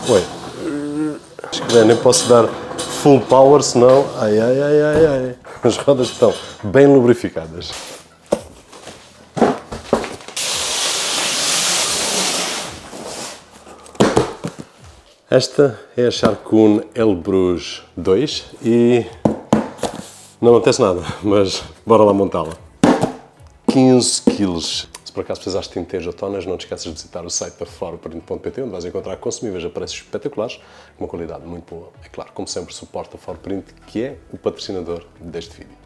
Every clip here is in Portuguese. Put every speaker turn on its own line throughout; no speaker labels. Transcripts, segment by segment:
Oi. Acho que nem posso dar full power, senão... Ai, ai, ai, ai, ai. As rodas estão bem lubrificadas. Esta é a Charcoon Elbrus 2 e não acontece nada, mas bora lá montá-la. 15 kg. Se por acaso precisares de tinteiros ou tonas, não te esqueças de visitar o site da ForoPrint.pt, onde vais encontrar consumíveis a preços espetaculares, com uma qualidade muito boa. É claro, como sempre, suporta a ForoPrint, que é o patrocinador deste vídeo.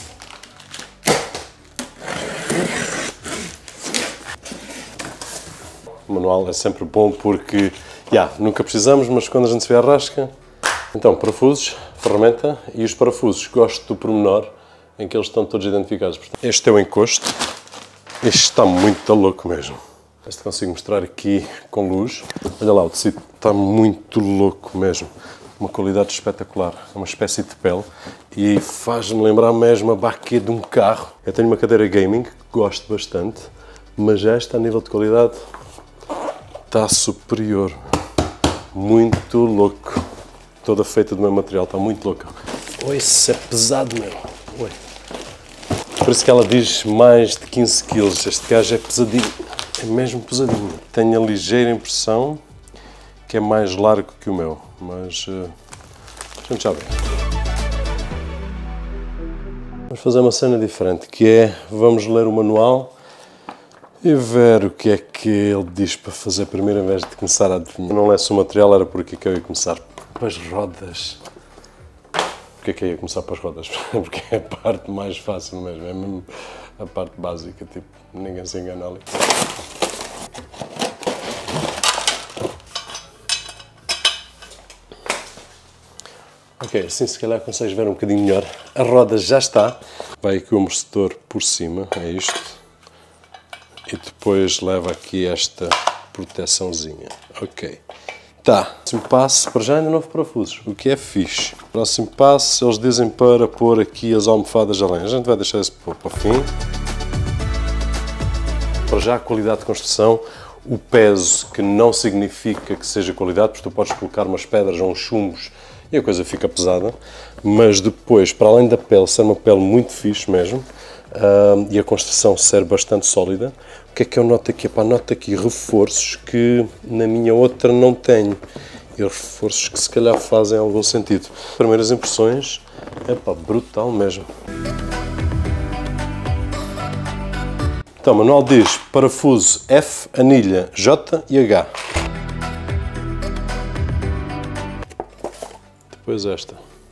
O manual é sempre bom porque, nunca precisamos, mas quando a gente se vê à rasca... Então, parafusos, ferramenta e os parafusos. Gosto do pormenor em que eles estão todos identificados. Este é o encosto. Este está muito louco mesmo. Este consigo mostrar aqui com luz. Olha lá, o tecido está muito louco mesmo. Uma qualidade espetacular. É uma espécie de pele e faz-me lembrar mesmo a baqueta de um carro. Eu tenho uma cadeira gaming que gosto bastante, mas esta, a nível de qualidade, está superior. Muito louco. Toda feita do mesmo material, está muito louca. Oi, isso é pesado mesmo. Oi. Por isso que ela diz mais de 15 kg. Este gajo é pesadinho. É mesmo pesadinho. Tenho a ligeira impressão que é mais largo que o meu, mas a gente já vê. Vamos fazer uma cena diferente, que é, vamos ler o manual e ver o que é que ele diz para fazer primeiro, em vez de começar a adivinhar. Não lesse o material, era por aqui que eu ia começar. Para as rodas. Porquê que eu ia começar para as rodas? Porque é a parte mais fácil mesmo, é mesmo a parte básica, tipo, ninguém se engana ali. Ok, assim se calhar consegues ver um bocadinho melhor. A roda já está. Vai aqui o amortecedor por cima, é isto. E depois leva aqui esta proteçãozinha. Ok. Tá. Próximo passo, para já ainda não houve parafusos, o que é fixe. Próximo passo, eles dizem para pôr aqui as almofadas além. A gente vai deixar isso para o fim. Para já a qualidade de construção, o peso, que não significa que seja qualidade, porque tu podes colocar umas pedras ou uns chumbos e a coisa fica pesada, mas depois, para além da pele ser uma pele muito fixe mesmo, e a construção ser bastante sólida, o que é que eu noto aqui? Epá, noto aqui reforços que na minha outra não tenho, e reforços que se calhar fazem algum sentido. Primeiras impressões, epá, brutal mesmo. Então, o manual diz parafuso F, anilha J e H. Depois esta.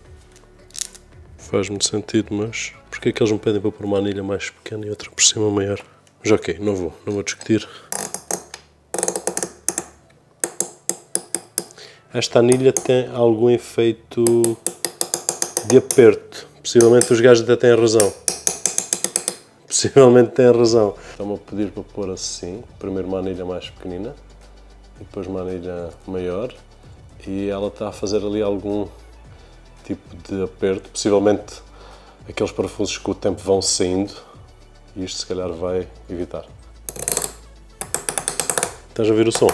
Faz muito sentido, mas porquê é que eles me pedem para pôr uma anilha mais pequena e outra por cima maior? Mas ok, não vou discutir. Esta anilha tem algum efeito de aperto. Possivelmente os gajos até têm razão. Possivelmente têm razão. Estão-me a pedir para pôr assim, primeiro uma anilha mais pequenina e depois uma anilha maior, e ela está a fazer ali algum tipo de aperto, possivelmente aqueles parafusos que com o tempo vão saindo, e isto se calhar vai evitar. Estás a ouvir o som?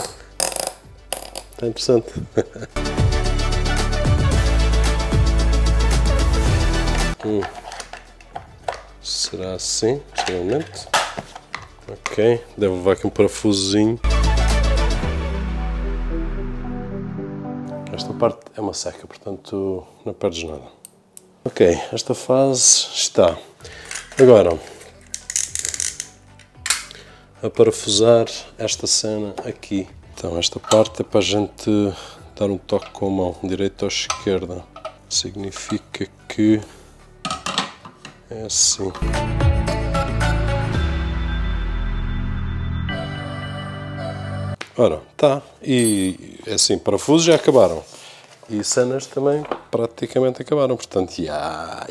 Está interessante. Será assim, possivelmente. Ok, deve levar aqui um parafusozinho. Esta parte é uma seca, portanto não perdes nada. Ok, esta fase está. Agora, a parafusar esta cena aqui. Então esta parte é para a gente dar um toque com a mão, direita ou esquerda. Significa que é assim. Ora, tá. E assim, parafusos já acabaram. E cenas também praticamente acabaram. Portanto, ya.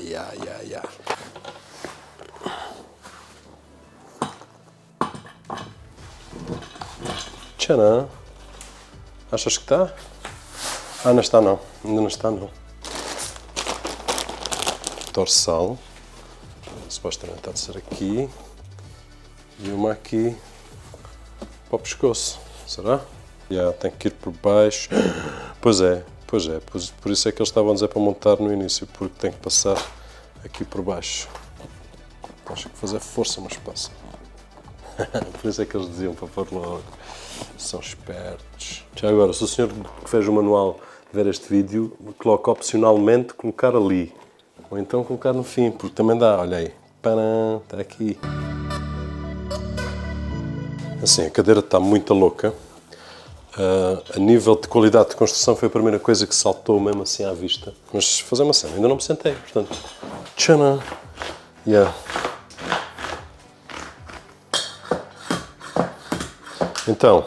Tcharam. Achas que está? Ah, não está não. Ainda não está não. Dorsal. Supostamente está de ser aqui. E uma aqui para o pescoço. Será? Tem que ir por baixo. Pois é. Por isso é que eles estavam a dizer para montar no início, porque tem que passar aqui por baixo. Acho que fazer força, mas passa. Por isso é que eles diziam para pôr logo. São espertos. Já agora, se o senhor que fez o manual ver este vídeo, coloca opcionalmente colocar ali. Ou então colocar no fim, porque também dá, olha aí. Param, está aqui. Assim, a cadeira está muito louca. A nível de qualidade de construção foi a primeira coisa que saltou mesmo assim à vista. Mas fazer uma cena, ainda não me sentei, portanto... Tchana! Yeah. Então...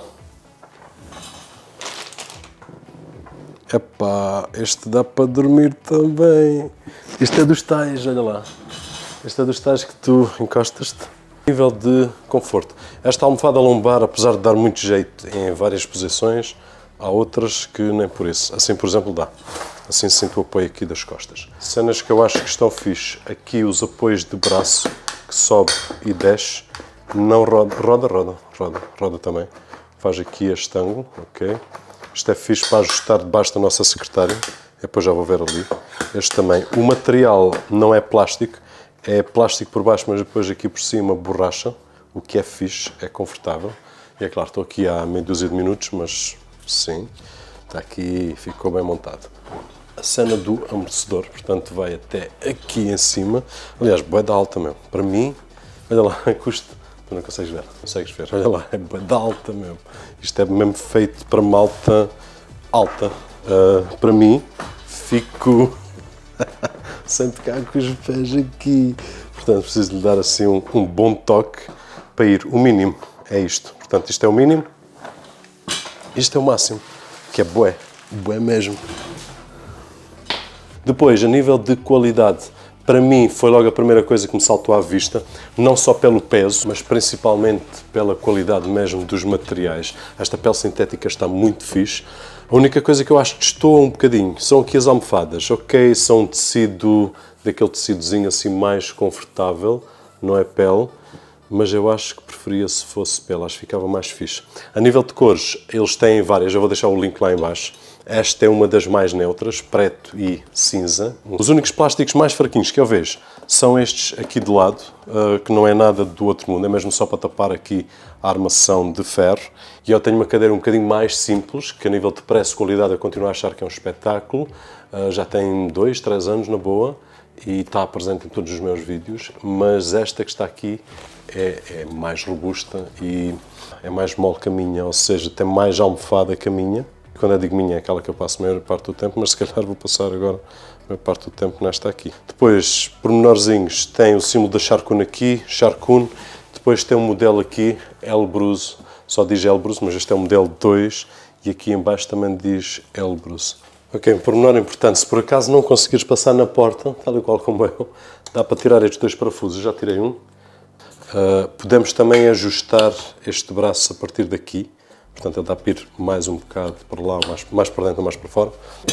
Epá, este dá para dormir também. Isto é dos tais, olha lá. Este é dos tais que tu encostas-te. Nível de conforto. Esta almofada lombar, apesar de dar muito jeito em várias posições, há outras que nem por isso. Assim, por exemplo, dá. Assim se sente o apoio aqui das costas. Cenas que eu acho que estão fixe. Aqui os apoios de braço, que sobe e desce. Não roda também. Faz aqui este ângulo, ok? Isto é fixe para ajustar debaixo da nossa secretária. Depois já vou ver ali. Este também. O material não é plástico. É plástico por baixo, mas depois aqui por cima borracha. O que é fixe, é confortável. E é claro, estou aqui há meia dúzia de minutos, mas sim. Está aqui, ficou bem montado. A cena do amortecedor, portanto, vai até aqui em cima. Aliás, bué da alta mesmo. Para mim, olha lá, custa. Tu não consegues ver, olha lá, é bué da alta mesmo. Isto é mesmo feito para malta alta. Para mim, fico sem tocar com os pés aqui. Portanto, preciso lhe dar assim um bom toque para ir. O mínimo é isto. Portanto, isto é o mínimo. Isto é o máximo, que é bué mesmo. Depois, a nível de qualidade, para mim foi logo a primeira coisa que me saltou à vista, não só pelo peso, mas principalmente pela qualidade mesmo dos materiais. Esta pele sintética está muito fixe. A única coisa que eu acho que destoa um bocadinho são aqui as almofadas. Ok, são um tecido, daquele tecidozinho assim mais confortável, não é pele, mas eu acho que preferia se fosse pele, acho que ficava mais fixe. A nível de cores, eles têm várias, eu vou deixar o link lá em baixo. Esta é uma das mais neutras, preto e cinza. Os únicos plásticos mais fraquinhos que eu vejo são estes aqui de lado, que não é nada do outro mundo, é mesmo só para tapar aqui a armação de ferro. E eu tenho uma cadeira um bocadinho mais simples, que a nível de preço e qualidade eu continuo a achar que é um espetáculo. Já tem 2, 3 anos na boa e está presente em todos os meus vídeos, mas esta que está aqui é mais robusta e é mais mole que a minha, ou seja, tem mais almofada que a minha. Quando eu digo minha é aquela que eu passo a maior parte do tempo, mas se calhar vou passar agora a maior parte do tempo nesta aqui. Depois, pormenorzinhos, tem o símbolo da Charcoon aqui, Charcoon. Depois tem um modelo aqui, Elbrus, só diz Elbrus, mas este é o modelo 2 e aqui em baixo também diz Elbrus. Ok, um pormenor importante, se por acaso não conseguires passar na porta, tal e qual como eu, dá para tirar estes 2 parafusos, eu já tirei um. Podemos também ajustar este braço a partir daqui. Portanto, ele dá para ir mais um bocado para lá, mais para dentro ou mais para fora.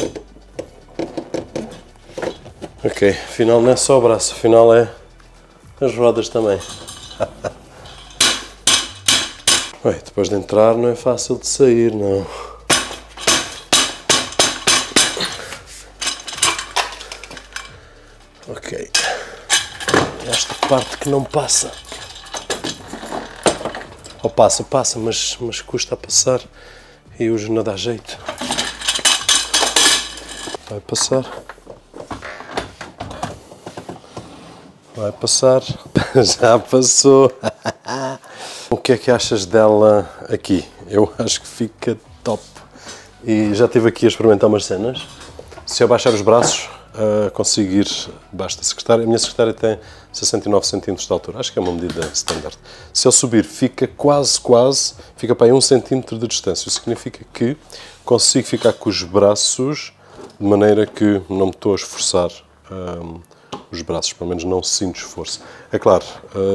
Ok, afinal não é só o braço, afinal é as rodas também. Bem, depois de entrar não é fácil de sair, não. Ok, esta parte que não passa. Ou passa, mas custa a passar e hoje não dá jeito. Vai passar. Vai passar. Já passou. O que é que achas dela aqui? Eu acho que fica top. E já estive aqui a experimentar umas cenas. Se eu baixar os braços, consigo ir debaixo da secretária. A minha secretária tem 69 cm de altura, acho que é uma medida standard. Se eu subir, fica quase, fica para aí 1 cm de distância. Isso significa que consigo ficar com os braços de maneira que não me estou a esforçar os braços, pelo menos não sinto esforço. É claro,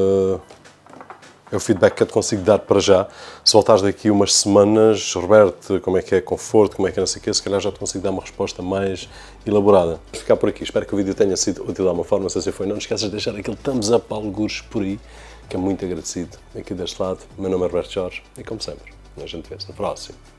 é o feedback que eu te consigo dar para já. Se voltares daqui umas semanas, Roberto, como é que é conforto, como é que é não sei o quê, se calhar já te consigo dar uma resposta mais elaborada. Vou ficar por aqui, espero que o vídeo tenha sido útil de alguma forma, se assim foi, não te esqueças de deixar aquele thumbs up algures por aí, que é muito agradecido. Aqui deste lado, o meu nome é Roberto Jorge e como sempre, a gente vê-se no próximo.